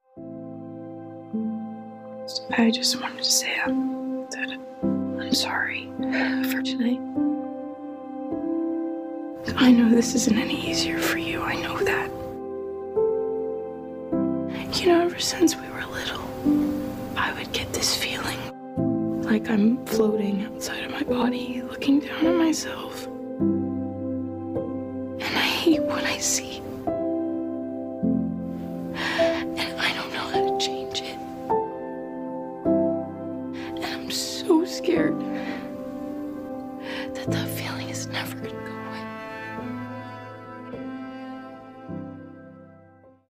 I just wanted to say that I'm sorry for tonight. I know this isn't any easier for you. I know that. You know, ever since we were little, I would get this feeling like I'm floating outside of my body, looking down at myself. And I hate when I see